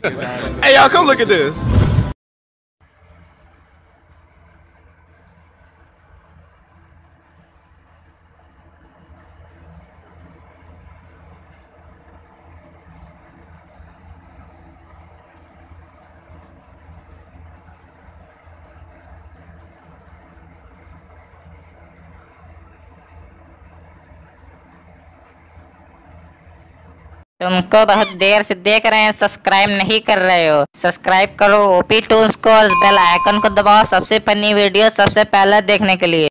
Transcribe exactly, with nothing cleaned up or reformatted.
Hey, y'all, come look at this. तुमको बहुत देर से देख रहे हैं, सब्सक्राइब नहीं कर रहे हो, सब्सक्राइब करो ओपी टून्स को और बेल आइकन को दबाओ सबसे फनी वीडियो सबसे पहले देखने के लिए।